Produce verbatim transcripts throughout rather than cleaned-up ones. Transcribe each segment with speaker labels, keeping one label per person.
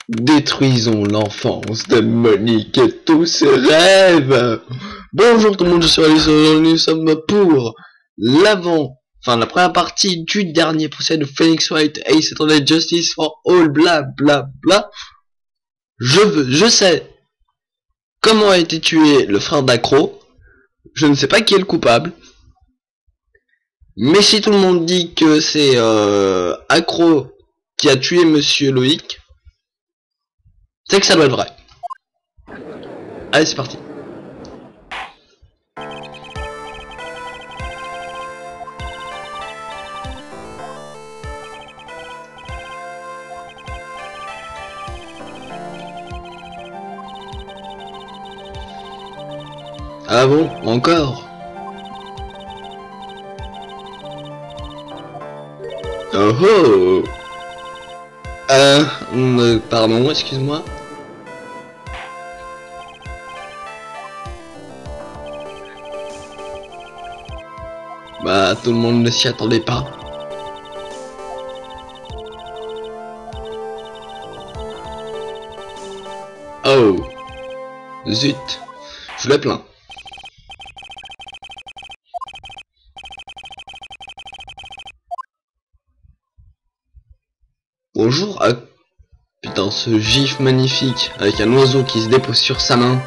Speaker 1: Détruisons l'enfance de Monique et tous ses rêves. Bonjour tout le monde, je suis Alice, nous sommes pour l'avant, enfin la première partie du dernier procès de Phoenix Wright, Ace Attorney Justice for All, bla bla bla. Je veux, je sais comment a été tué le frère d'Acro. Je ne sais pas qui est le coupable. Mais si tout le monde dit que c'est euh, Acro qui a tué Monsieur Loïc, c'est que ça doit être vrai. Allez, c'est parti. Ah bon, encore? Oh oh. Euh, euh pardon, excuse-moi. Bah, tout le monde ne s'y attendait pas. Oh. Zut. Je le plains. Bonjour. Ah, putain, ce gif magnifique avec un oiseau qui se dépose sur sa main.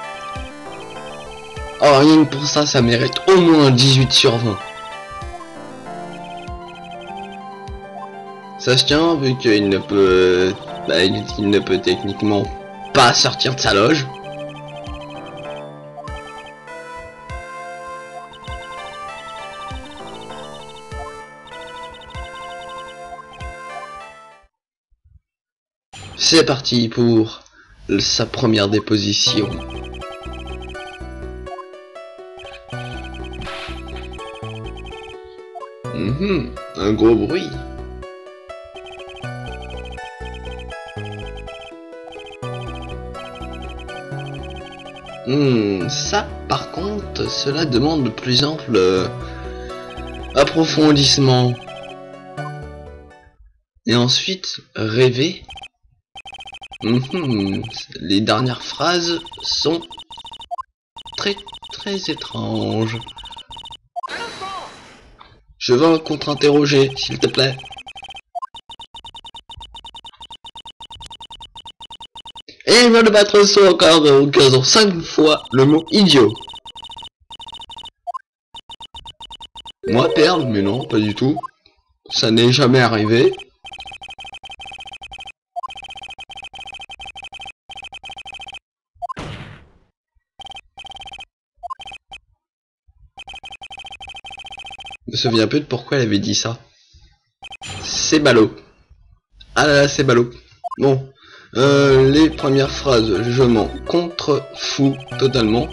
Speaker 1: Oh, rien que pour ça, ça mérite au moins dix-huit sur vingt. Ça se tient vu qu'il ne peut... Bah, il, il ne peut techniquement pas sortir de sa loge. C'est parti pour sa première déposition. Mmh, un gros bruit. Mmh, ça par contre, cela demande de plus ample euh, approfondissement. Et ensuite, rêver. Mmh, les dernières phrases sont très très étranges. Je veux un contre-interroger, s'il te plaît. Et il va le battre sur encore en casant cinq fois le mot idiot. Moi perdre, mais non, pas du tout. Ça n'est jamais arrivé. Je me souviens peu de pourquoi elle avait dit ça. C'est ballot. Ah là là, c'est ballot. Bon. Euh, les premières phrases, je m'en contrefous totalement.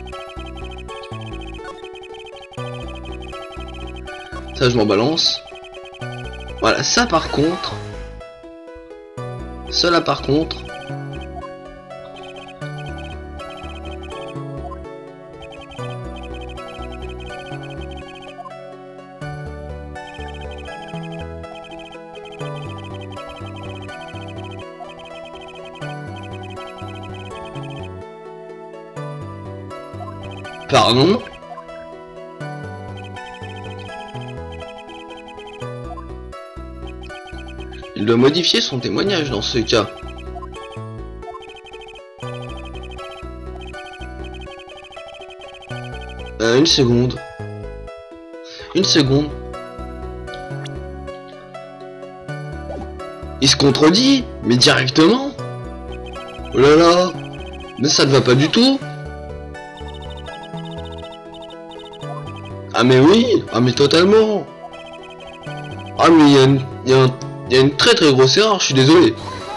Speaker 1: Ça, je m'en balance. Voilà, ça par contre. Cela par contre. Pardon? Il doit modifier son témoignage dans ce cas. Euh, une seconde. Une seconde. Il se contredit, mais directement. Oh là là. Mais ça ne va pas du tout. Ah mais oui, ah mais totalement. Ah mais il y a une, y a un, y a une très très grosse erreur, je suis désolé.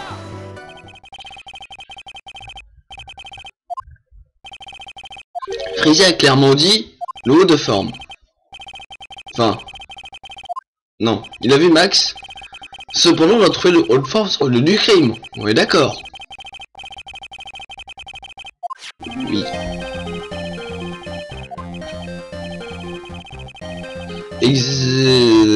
Speaker 1: Frizzy a clairement dit le haut de forme. Enfin, non, il a vu Max. Cependant, on a trouvé le haut de forme sur le lieu du crime. On est d'accord. Oui. Ex...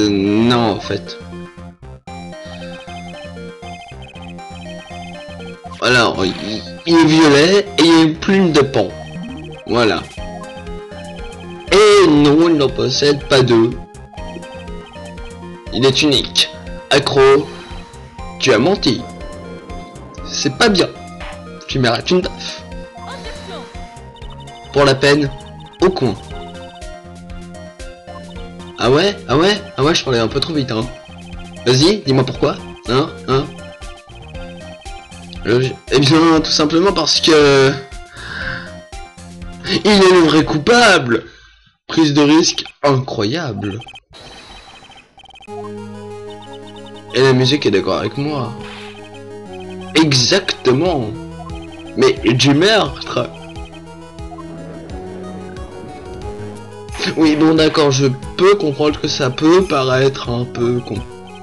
Speaker 1: Non, en fait. Alors, il, il est violet et il y a une plume de pan. Voilà. Et non, il n'en possède pas deux. Il est unique. Accro, tu as menti. C'est pas bien. Tu mérites une taf. Pour la peine, au coin. Ah ouais, ah ouais, ah ouais, je parlais un peu trop vite, hein. Vas-y, dis-moi pourquoi. Hein, hein. Euh, eh bien, tout simplement parce que... il est le vrai coupable. Prise de risque incroyable. Et la musique est d'accord avec moi. Exactement. Mais du meurtre. Oui, bon d'accord, je peux comprendre que ça peut paraître un peu con.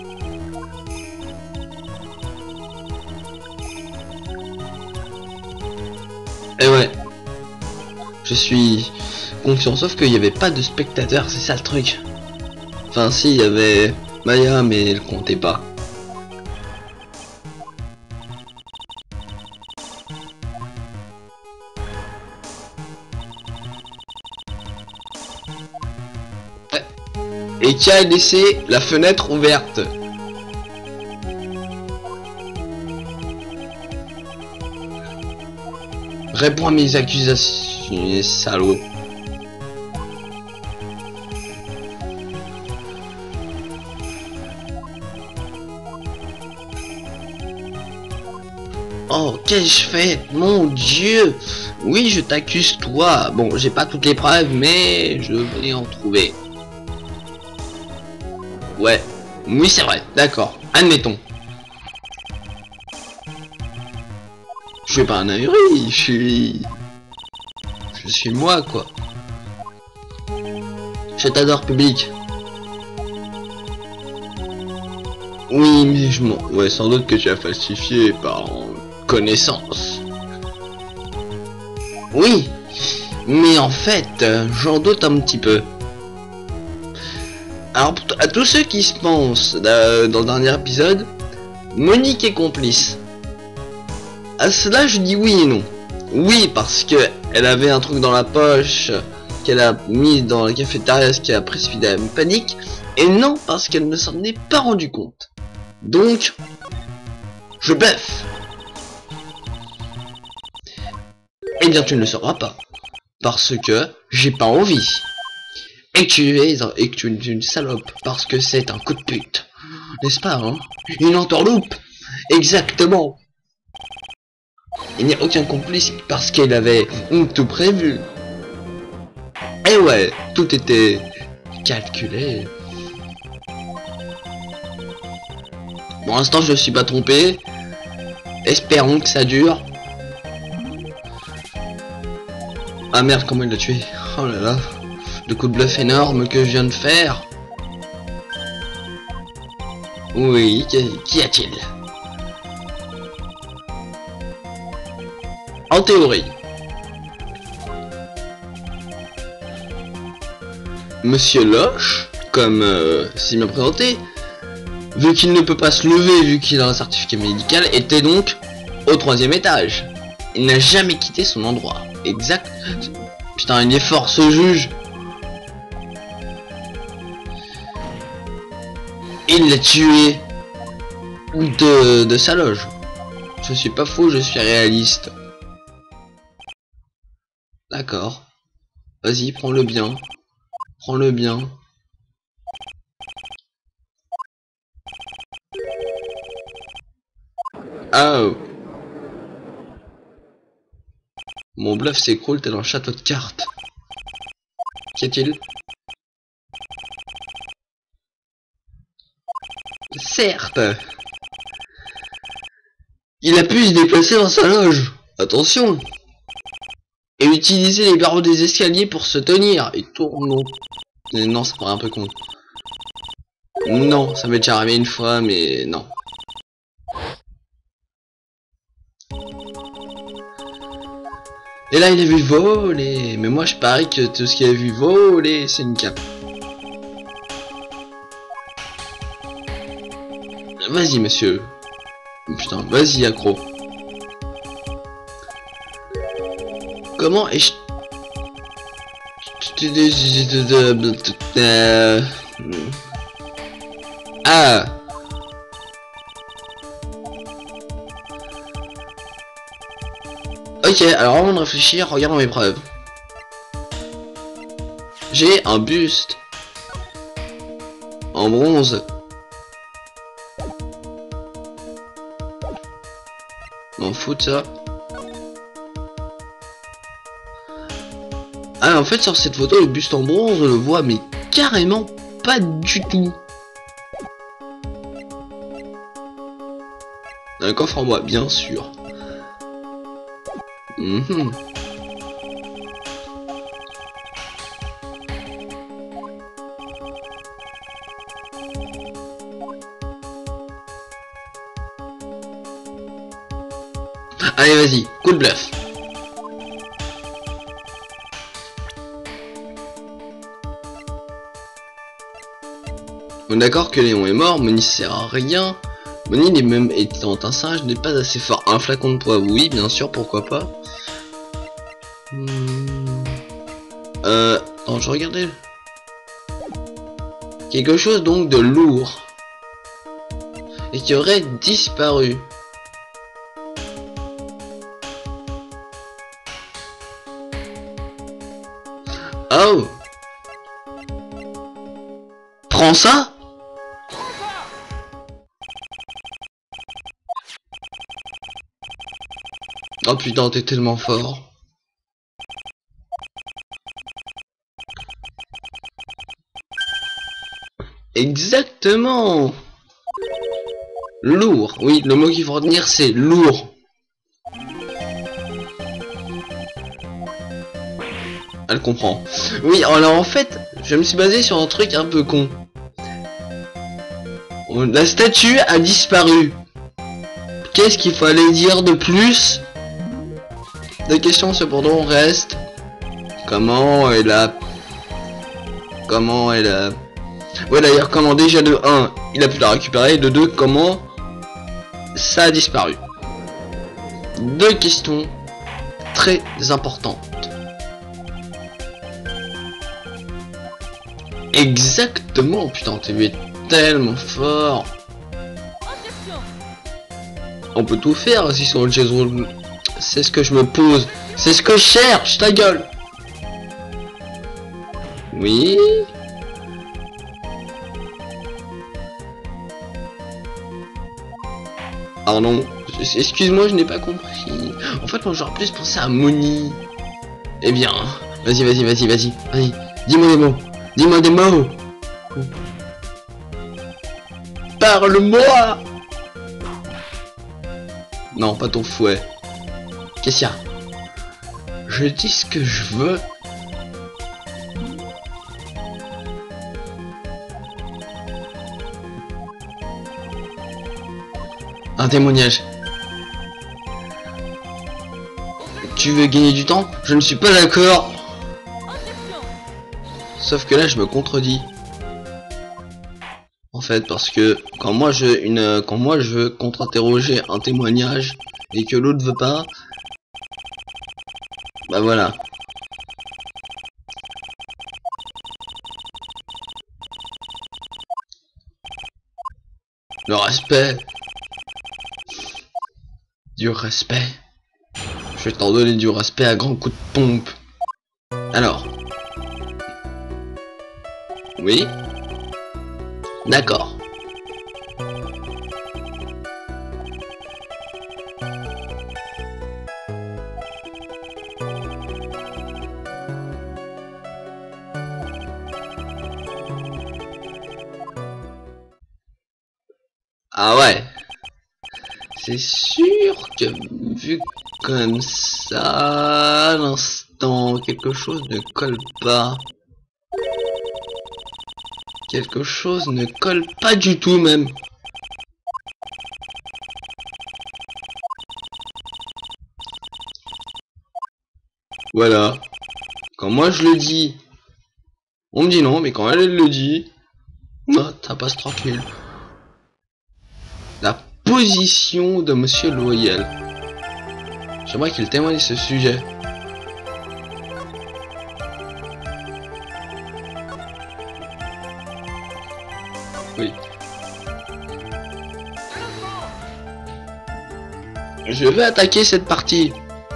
Speaker 1: Et ouais. Je suis confiant, sauf qu'il n'y avait pas de spectateurs, c'est ça le truc. Enfin si, il y avait Maya, mais elle comptait pas. Et qui a laissé la fenêtre ouverte. Réponds à mes accusations, salaud. Oh, qu'ai-je fait? Mon Dieu! Oui, je t'accuse toi. Bon, j'ai pas toutes les preuves, mais je vais en trouver. Ouais. Oui, c'est vrai. D'accord. Admettons. Je suis pas un ahuri, je suis... Je suis moi, quoi. Je t'adore, public. Oui, mais je m'en... Ouais, sans doute que tu as falsifié par connaissance. Oui, mais en fait, euh, j'en doute un petit peu. Alors, à tous ceux qui se pensent, euh, dans le dernier épisode, Monique est complice. À cela, je dis oui et non. Oui, parce que elle avait un truc dans la poche qu'elle a mis dans la cafétéria, ce qui a précipité la panique. Et non, parce qu'elle ne s'en est pas rendu compte. Donc, je bluffe. Eh bien, tu ne le sauras pas. Parce que j'ai pas envie. Et que tu es, et que tu es une salope. Parce que c'est un coup de pute. N'est-ce pas, hein? Une entourloupe. Exactement. Il n'y a aucun complice parce qu'elle avait tout prévu. Et ouais, tout était calculé. Pour l'instant, je ne suis pas trompé. Espérons que ça dure. Ah merde, comment il l'a tué? Oh là là. Le coup de bluff énorme que je viens de faire. Oui, qu'y a-t-il? En théorie. Monsieur Loche, comme euh, si bien présenté, vu qu'il ne peut pas se lever, vu qu'il a un certificat médical, était donc au troisième étage. Il n'a jamais quitté son endroit. Exact. Putain, il est fort ce juge. Il l'a tué de, de sa loge. Je suis pas faux, je suis réaliste. D'accord. Vas-y, prends-le bien. Prends-le bien. Oh. Mon bluff s'écroule tel un château de cartes. Qu'y a-t-il? Certes. Il a pu se déplacer dans sa loge. Attention. Et utiliser les barreaux des escaliers pour se tenir. Et tourne. Non, ça paraît un peu con. Non, ça m'est déjà arrivé une fois, mais non. Et là, il a vu voler. Mais moi, je parie que tout ce qu'il a vu voler, c'est une cape. Vas-y, monsieur. Putain, vas-y, accro. comment est-ce... Euh... Ah. Ok, alors avant de réfléchir, regardons mes preuves. J'ai un buste en bronze. M'en fous de ça. Ah, en fait, sur cette photo, le buste en bronze, on le voit, mais carrément pas du tout. Un coffre en bois, bien sûr. Mmh. Allez, vas-y, coup de bluff. On est d'accord que Léon est mort, Moni sert à rien. Moni, n'est même étant un singe, n'est pas assez fort. Un flacon de poivre, oui, bien sûr, pourquoi pas. Hmm. Euh... Non, je regardais. Quelque chose donc de lourd. Et qui aurait disparu. Oh! Prends ça! Oh putain, t'es tellement fort. Exactement. Lourd. Oui, le mot qu'il faut retenir, c'est lourd. Elle comprend. Oui, alors en fait, je me suis basé sur un truc un peu con. La statue a disparu. Qu'est-ce qu'il fallait dire de plus? La question cependant reste: comment elle a... Comment elle a... Ouais, d'ailleurs, comment déjà de un, il a pu la récupérer, de deux, comment ça a disparu. Deux questions très importantes. Exactement, putain, t'es tellement fort. On peut tout faire si sur le chess roll. C'est ce que je me pose. C'est ce que je cherche, ta gueule. Oui. Pardon. Excuse-moi, je n'ai pas compris. En fait, moi j'aurais plus pensé à Moni. Eh bien, vas-y, vas-y, vas-y, vas-y. Vas-y. Dis-moi des mots. Dis-moi des mots. Parle-moi. Non, pas ton fouet. Qu'est-ce qu'il y a? Je dis ce que je veux. Un témoignage. Tu veux gagner du temps? Je ne suis pas d'accord. Sauf que là, je me contredis. En fait, parce que quand moi je une quand moi je veux contre-interroger un témoignage et que l'autre veut pas, bah voilà. Le respect. Du respect. Je vais t'en donner du respect à grands coups de pompe. Alors. Oui. D'accord. Ah ouais. C'est sûr que vu comme ça, à l'instant, quelque chose ne colle pas. Quelque chose ne colle pas du tout même. Voilà. Quand moi je le dis, on me dit non, mais quand elle, elle le dit, non, ça passe tranquille. La position de Monsieur Loyal. J'aimerais qu'il témoigne ce sujet. Oui. Je vais attaquer cette partie.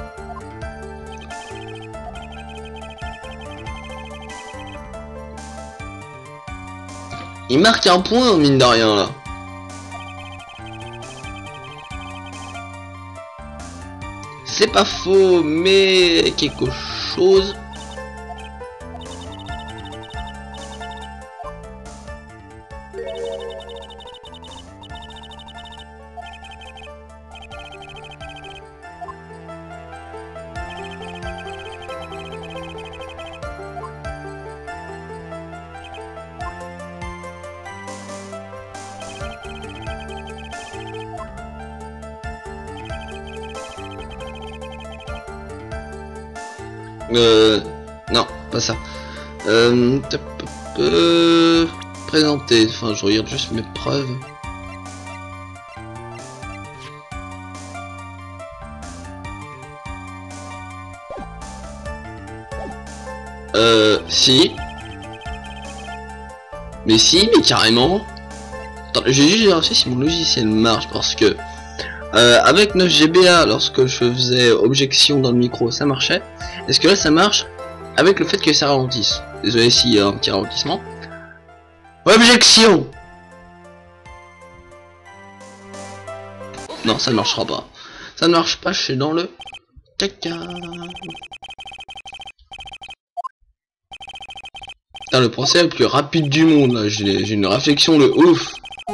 Speaker 1: Il marque un point, mine de rien, là. C'est pas faux, mais quelque chose... Euh... Non, pas ça. Euh... euh présenter. Enfin, je regarde juste mes preuves. Euh... Si. Mais si, mais carrément. Attends, j'ai juste vérifié si mon logiciel marche parce que... Euh, avec neuf G B A, lorsque je faisais objection dans le micro, ça marchait. Est-ce que là, ça marche avec le fait que ça ralentisse? Désolé s'il y a un petit ralentissement. Objection! Non, ça ne marchera pas. Ça ne marche pas, je suis dans le caca. Putain, le procès le plus rapide du monde, là. J'ai une réflexion de ouf.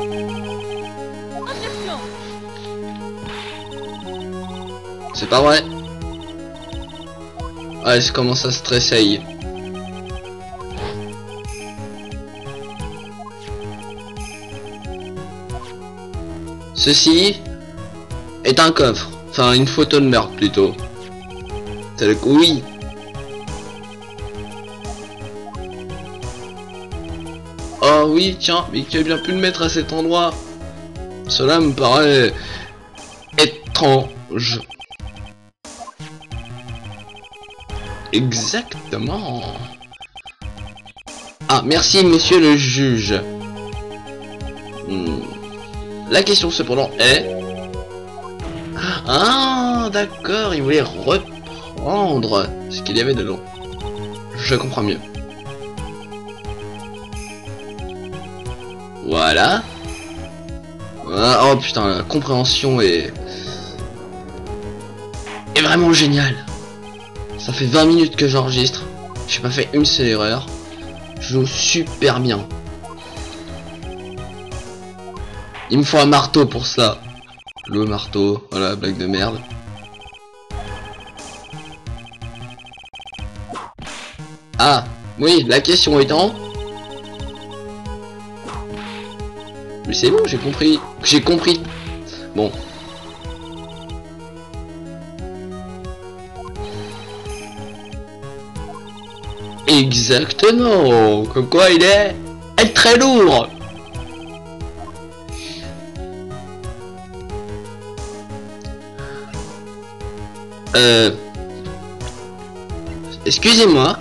Speaker 1: C'est pas vrai. Ouais, je commence à stresser. Ceci est un coffre. Enfin, une photo de meurtre plutôt. C'est le oui. Oh oui, tiens, mais qui a bien pu le mettre à cet endroit? Cela me paraît étrange. Exactement. Ah, merci monsieur le juge. Hmm. La question cependant est... Ah, d'accord, il voulait reprendre ce qu'il y avait dedans. Je comprends mieux. Voilà. Ah, oh putain, la compréhension est... est vraiment géniale. Ça fait vingt minutes que j'enregistre. J'ai pas fait une seule erreur. Je joue super bien. Il me faut un marteau pour ça. Le marteau, voilà, blague de merde. Ah, oui, la question étant... Mais c'est bon, j'ai compris. J'ai compris. Bon. Exactement. Comme quoi il est... est très lourd. Euh... Excusez-moi.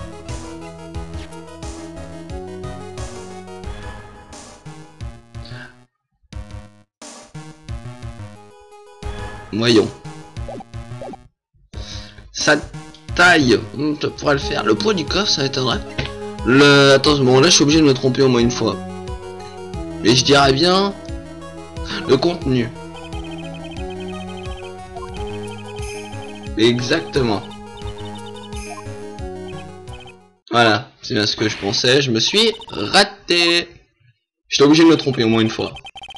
Speaker 1: Voyons. Sa taille, ça pourrait le faire. Le poids du coffre, ça m'étonnerait. Le... Attends, bon là je suis obligé de me tromper au moins une fois. Et je dirais bien... le contenu. Exactement. Voilà, c'est bien ce que je pensais. Je me suis raté. J'étais obligé de me tromper au moins une fois.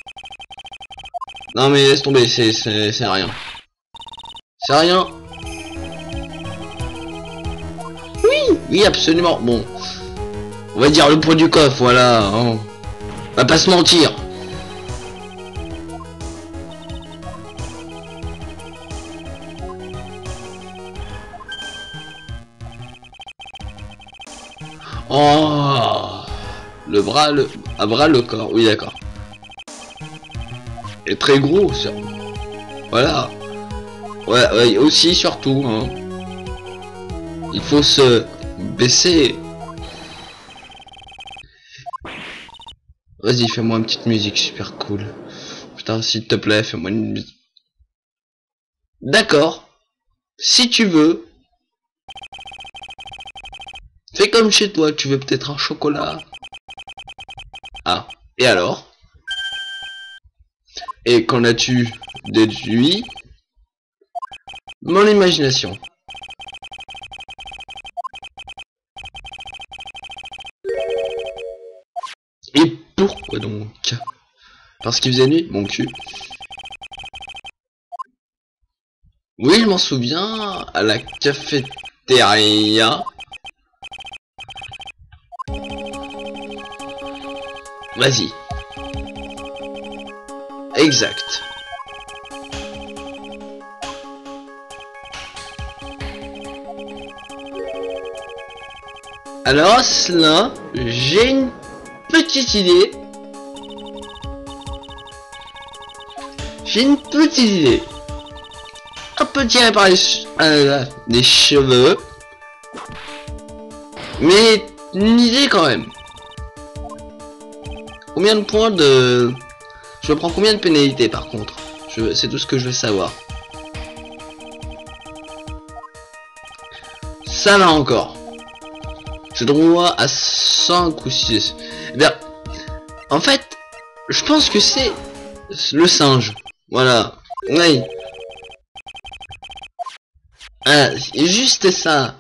Speaker 1: Non mais laisse tomber, c'est rien. C'est rien. Oui, oui absolument. Bon, on va dire le poids du coffre, voilà. Hein. On va pas se mentir. Oh, le bras, le à bras le corps. Oui d'accord. Et très gros ça. Voilà. Ouais, ouais aussi surtout. Hein. Il faut se baisser. Vas-y, fais-moi une petite musique super cool. Putain, s'il te plaît, fais-moi une musique. D'accord. Si tu veux. Fais comme chez toi, tu veux peut-être un chocolat. Ah, et alors? Et qu'en as-tu déduit? Mon imagination. Et pourquoi donc? Parce qu'il faisait nuit, mon cul. Oui, je m'en souviens, à la cafétéria. Vas-y. Exact. Alors, cela, j'ai une petite idée. J'ai une petite idée. Un peu tiré par les, che euh, les cheveux. Mais une idée quand même. Combien de points de... Je prends combien de pénalités par contre? Je... C'est tout ce que je veux savoir. Ça va encore. Je droit à cinq ou six. Eh bien, en fait, je pense que c'est le singe. Voilà. Oui. Ah, juste ça.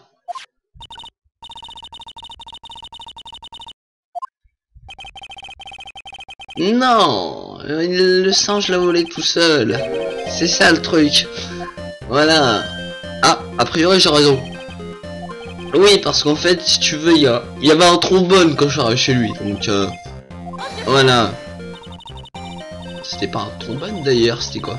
Speaker 1: Non, le singe l'a volé tout seul. C'est ça le truc. Voilà. Ah, a priori j'ai raison. Oui, parce qu'en fait, si tu veux, il y, a... y avait un trombone quand je suis chez lui. Donc, euh, voilà. C'était pas un trombone d'ailleurs, c'était quoi?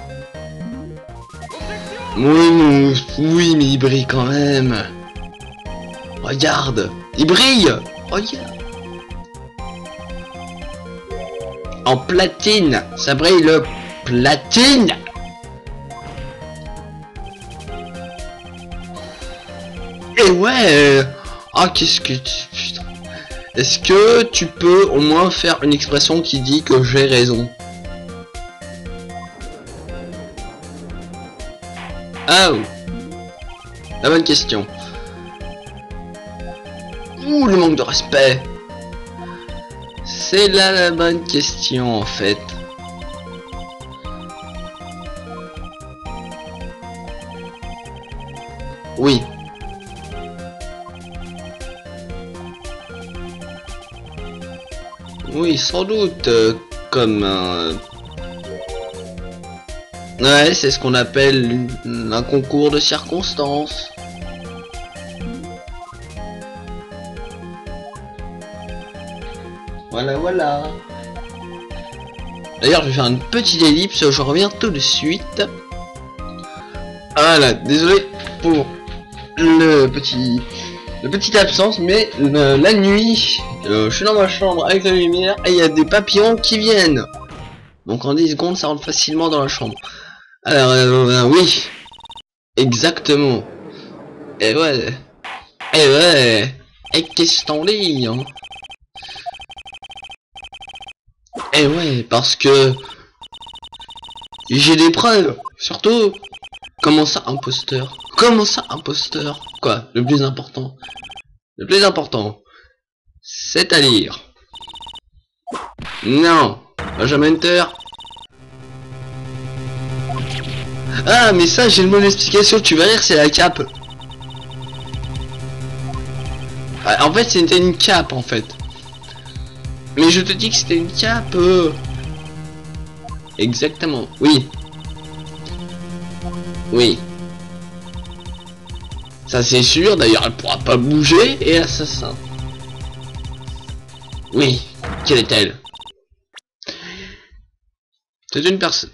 Speaker 1: Oui, non, oui, mais il brille quand même. Regarde, il brille. Regarde. En platine, ça brille le platine. Et ouais. Ah, qu'est-ce que tu... Putain. Est-ce que tu peux au moins faire une expression qui dit que j'ai raison? Ah, oh. La bonne question. Ouh, le manque de respect. C'est là la bonne question en fait. Oui. Oui, sans doute, euh, comme un... Ouais, c'est ce qu'on appelle une, un concours de circonstances. Voilà, voilà. D'ailleurs, je vais faire une petite ellipse, je reviens tout de suite. Voilà, désolé pour le petit... Le petite absence, mais euh, la nuit, euh, je suis dans ma chambre avec la lumière et il y a des papillons qui viennent. Donc en dix secondes, ça rentre facilement dans la chambre. Alors, euh, euh, oui, exactement. Et ouais, et ouais, et qu'est-ce qu'on dit, hein? Et ouais, parce que j'ai des preuves, surtout. Comment ça, imposteur? Comment ça, imposteur? Quoi, le plus important? Le plus important, c'est-à-dire... Non, Benjamin Hunter. Ah, mais ça, j'ai une bonne explication, tu vas rire, c'est la cape. Ah, en fait, c'était une cape, en fait. Mais je te dis que c'était une cape. Euh... Exactement, oui. Oui. Ça c'est sûr, d'ailleurs elle pourra pas bouger, et assassin. Oui, quelle est-elle? C'est une personne.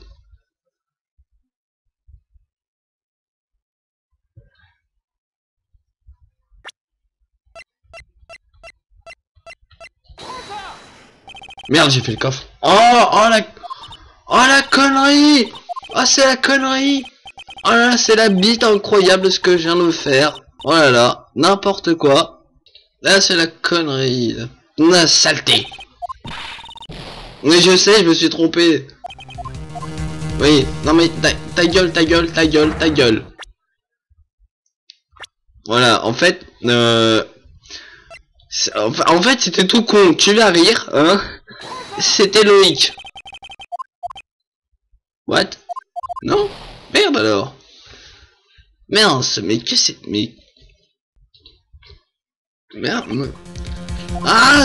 Speaker 1: Merde, j'ai fait le coffre. Oh, oh la... Oh la connerie. Oh, c'est la connerie. Oh là là, c'est la bite incroyable ce que je viens de faire. Oh là là, n'importe quoi. Là, c'est la connerie. Là. La saleté. Mais je sais, je me suis trompé. Oui, non mais ta, ta gueule, ta gueule, ta gueule, ta gueule. Voilà, en fait, euh, enfin, en fait, c'était tout con. Tu vas rire, hein? C'était Loïc. What? Non? Merde alors. Mince, mais que c'est, mais merde. Ah!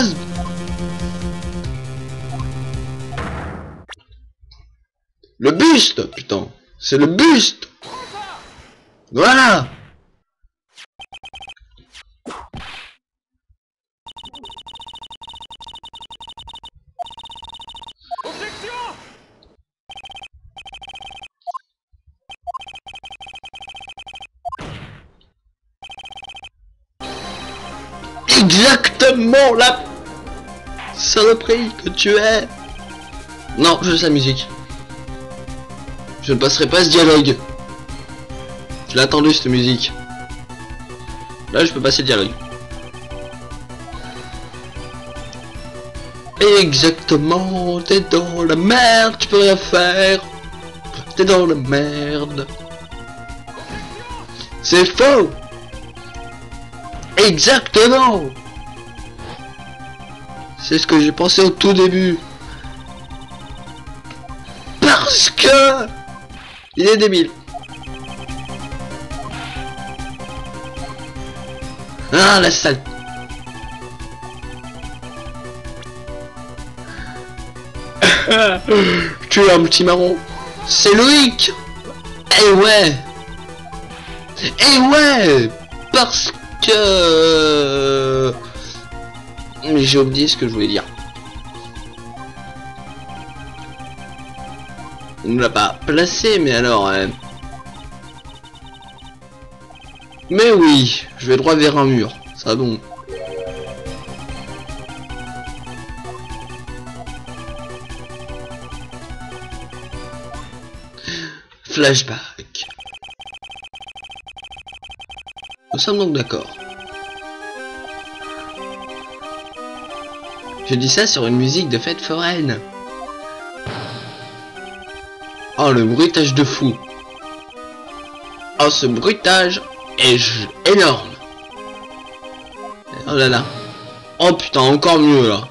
Speaker 1: Le buste, putain. C'est le buste. Voilà. Exactement la saloperie que tu es. Non, je sais la musique. Je ne passerai pas ce dialogue. Je l'ai attendu cette musique. Là, je peux passer le dialogue. Exactement, t'es dans la merde, tu peux rien faire. T'es dans la merde. C'est faux. Exactement. C'est ce que j'ai pensé au tout début. Parce que il est débile. Ah, la salle. Tu es un petit marron. C'est Loïc. Eh ouais. Eh ouais. Parce que... Mais j'ai oublié ce que je voulais dire. Il ne l'a pas placé, mais alors... Euh... Mais oui, je vais droit vers un mur. Ça bon. Flashback. Nous sommes donc d'accord. Je dis ça sur une musique de fête foraine. Oh, le bruitage de fou. Oh, ce bruitage est énorme. Oh là là. Oh putain, encore mieux là.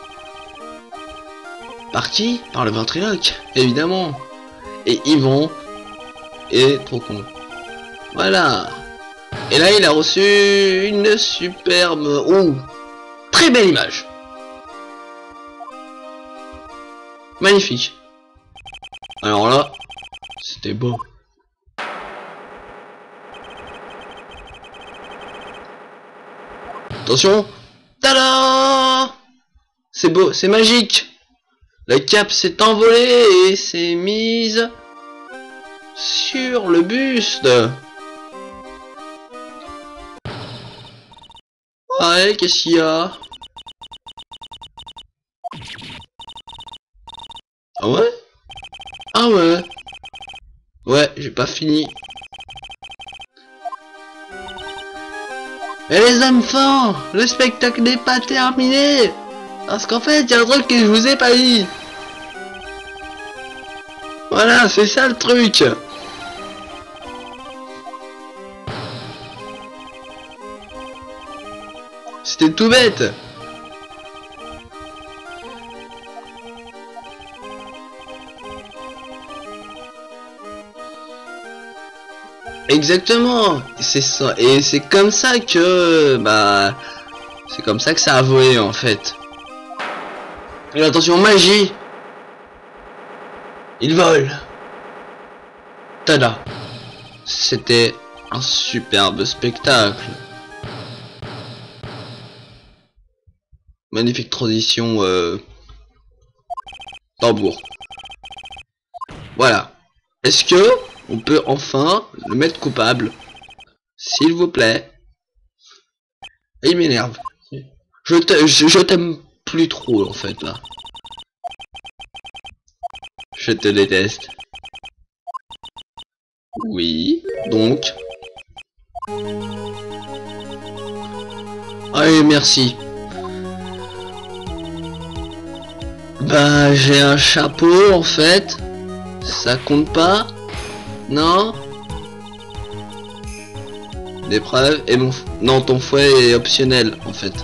Speaker 1: Par qui? Par le ventriloque, évidemment. Et Yvon est trop con. Voilà. Et là, il a reçu une superbe... Oh, très belle image. Magnifique. Alors là, c'était beau. Attention. Tada! C'est beau, c'est magique. La cape s'est envolée et s'est mise sur le buste. Ouais, qu'est-ce qu'il y a? Ah ouais? Ah ouais? Ouais, j'ai pas fini. Et les enfants, le spectacle n'est pas terminé. Parce qu'en fait, il y a un truc que je vous ai pas dit. Voilà, c'est ça le truc. C'était tout bête. Exactement. C'est ça. Et c'est comme ça que... Bah... C'est comme ça que ça a volé en fait. Et attention, magie. Il vole. Tada. C'était un superbe spectacle. Magnifique transition euh... tambour. Voilà. Est-ce que on peut enfin le mettre coupable? S'il vous plaît. Il m'énerve. Je t'aime je, je t'aime plus trop en fait là. Je te déteste. Oui, donc. Allez, merci. Bah, j'ai un chapeau, en fait. Ça compte pas? Non? L'épreuve et mon... Non, ton fouet est optionnel, en fait.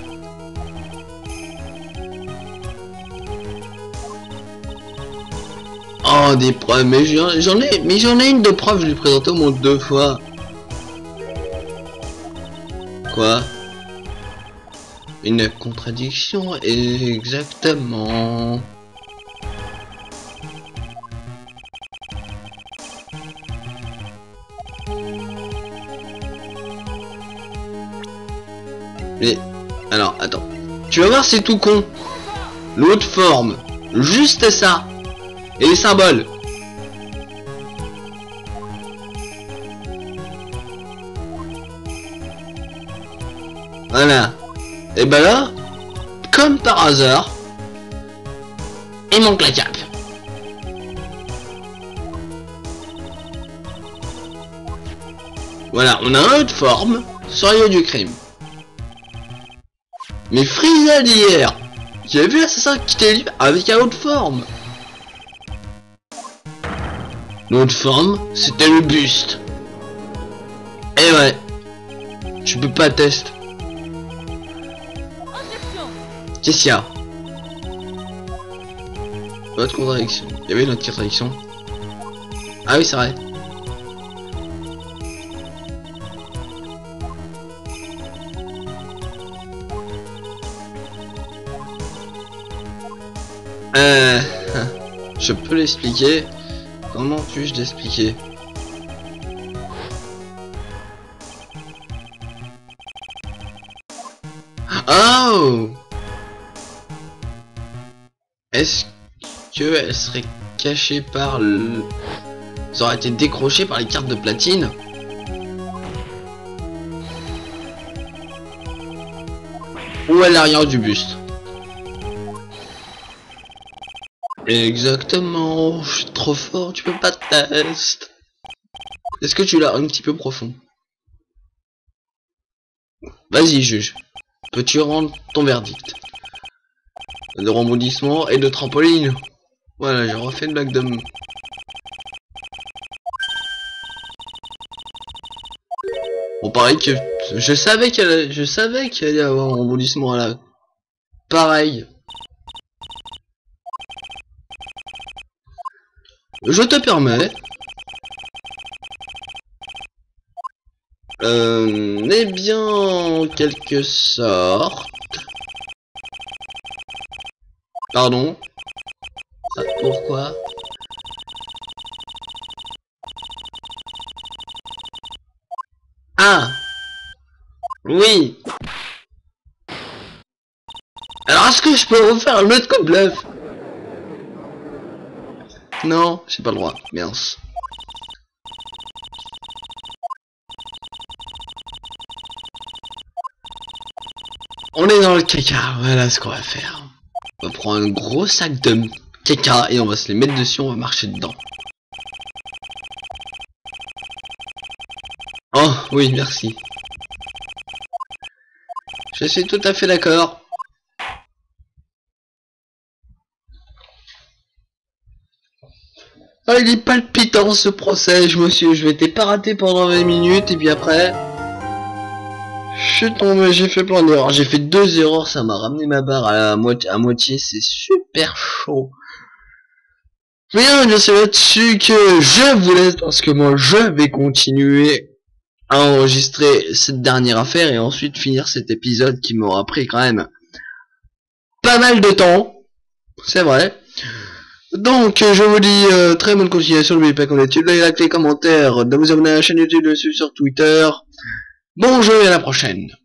Speaker 1: Oh, des preuves, mais j'en ai... Mais j'en ai une de preuve, je l'ai présenté au moins deux fois. Quoi? Une contradiction, exactement. Mais, alors, attends. Tu vas voir, c'est tout con. L'autre forme. Juste ça. Et les symboles. Voilà. Et ben là, comme par hasard, il manque la cape. Voilà, on a un autre forme sur l'île du crime. Mais Frieza d'hier, j'ai vu Assassin qui était avec un autre forme. L'autre forme, c'était le buste. Et ouais, tu peux pas tester. Qu'est-ce qu'il y a? Autre contradiction. Il y avait une autre contradiction. Ah oui, c'est vrai. Euh, je peux l'expliquer. Comment puis-je l'expliquer? Oh! Est-ce que elle serait cachée par le... Ça aurait été décroché par les cartes de platine? Ou à l'arrière du buste? Exactement, je suis trop fort, tu peux pas tester. Est-ce que tu l'as un petit peu profond? Vas-y, juge. Peux-tu rendre ton verdict? De rebondissement et de trampoline. Voilà, j'ai refait une blague de... Bon, pareil que... Je savais qu'elle... Je savais qu'il allait y avoir un rebondissement là. Pareil. Je te permets. Euh... Eh bien, en quelque sorte... Pardon. Ah, pourquoi? Ah! Oui! Alors, est-ce que je peux refaire un autre coup de bluff? Non, j'ai pas le droit. Mince. On est dans le caca. Voilà ce qu'on va faire. On va prendre un gros sac de caca et on va se les mettre dessus, on va marcher dedans. Oh, oui, merci. Je suis tout à fait d'accord. Ah, il est palpitant ce procès, je me suis, je m'étais pas raté pendant vingt minutes et puis après... Je suis tombé, j'ai fait plein d'erreurs. J'ai fait deux erreurs, ça m'a ramené ma barre à, la moitié, à moitié, c'est super chaud. Bien, bien c'est là-dessus que je vous laisse parce que moi je vais continuer à enregistrer cette dernière affaire et ensuite finir cet épisode qui m'aura pris quand même pas mal de temps. C'est vrai. Donc je vous dis euh, très bonne continuation, n'oubliez pas comme d'habitude de liker, les commentaires, de vous abonner à la chaîne YouTube, de suivre sur Twitter. Bon jeu et à la prochaine.